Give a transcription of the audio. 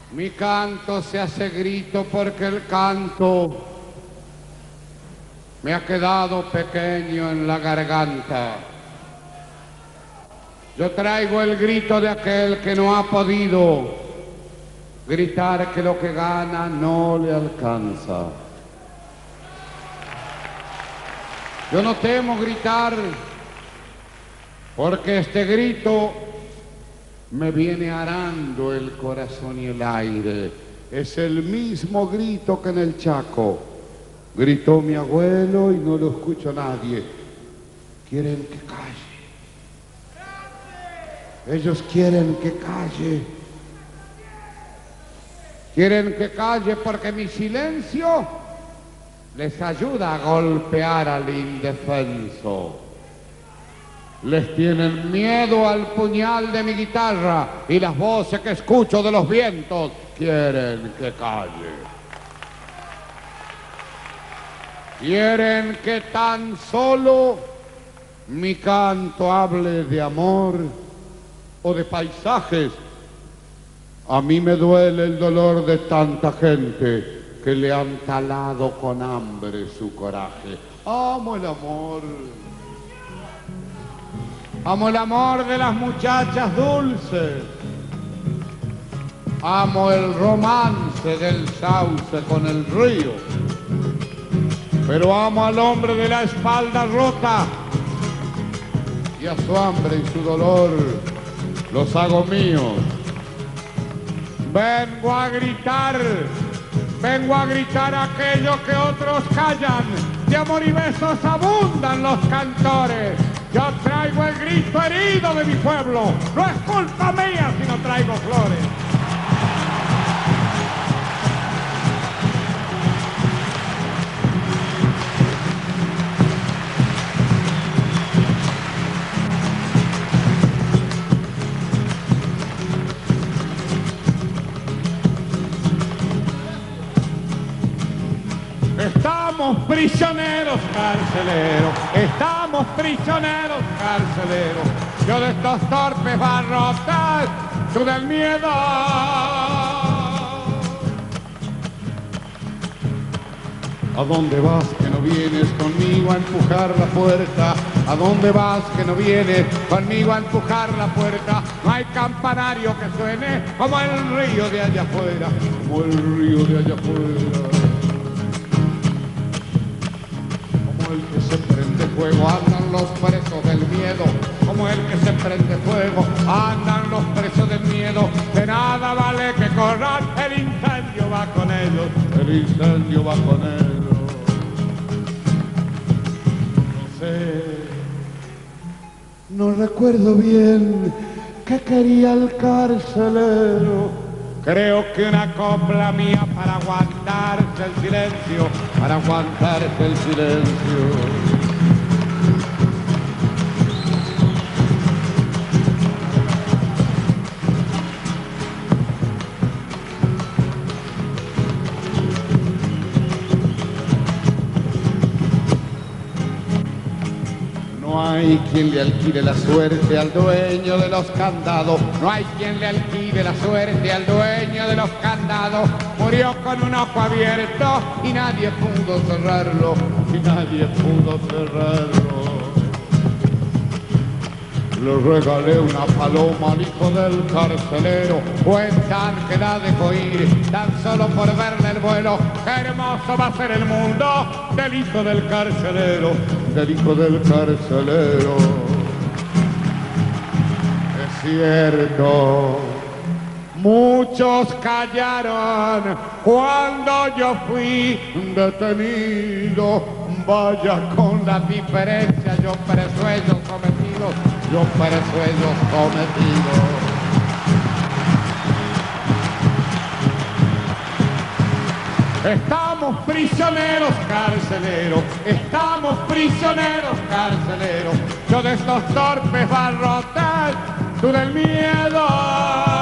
Mi canto se hace grito porque el canto me ha quedado pequeño en la garganta. Yo traigo el grito de aquel que no ha podido gritar que lo que gana no le alcanza. Yo no temo gritar porque este grito me viene arando el corazón y el aire. Es el mismo grito que en el Chaco gritó mi abuelo y no lo escucho nadie. Quieren que calle. Ellos quieren que calle. Quieren que calle porque mi silencio les ayuda a golpear al indefenso. Les tienen miedo al puñal de mi guitarra y las voces que escucho de los vientos quieren que calle. Quieren que tan solo mi canto hable de amor o de paisajes. A mí me duele el dolor de tanta gente que le han talado con hambre su coraje. Amo el amor. Amo el amor de las muchachas dulces. Amo el romance del sauce con el río. Pero amo al hombre de la espalda rota. Y a su hambre y su dolor los hago míos. Vengo a gritar aquello que otros callan. De amor y besos abundan los cantores. Yo traigo el grito herido de mi pueblo. No es culpa mía si no traigo flores. Estamos prisioneros carceleros, estamos prisioneros carceleros. Yo de estos torpes barrotes, tú del miedo. ¿A dónde vas que no vienes conmigo a empujar la puerta? ¿A dónde vas que no vienes conmigo a empujar la puerta? No hay campanario que suene como el río de allá afuera, como el río de allá afuera. El que se prende fuego, andan los presos del miedo. Como el que se prende fuego, andan los presos del miedo. De nada vale que corran, el incendio va con ellos. El incendio va con ellos. No sé, no recuerdo bien qué quería el carcelero. Creo que una copla mía para aguantarse el silencio, para aguantarse el silencio. No hay quien le alquile la suerte al dueño de los candados. No hay quien le alquile la suerte al dueño de los candados. Murió con un ojo abierto y nadie pudo cerrarlo. Y nadie pudo cerrarlo. Le regalé una paloma al hijo del carcelero. Cuentan que la dejó ir tan solo por verle el vuelo. Qué hermoso va a ser el mundo del hijo del carcelero. Del hijo del carcelero. Es cierto, muchos callaron cuando yo fui detenido. Vaya con la diferencia, yo preso ellos cometidos. Yo preso ellos cometidos. Estamos prisioneros carceleros, estamos prisioneros carceleros. Yo de estos torpes barrotes, tú del miedo.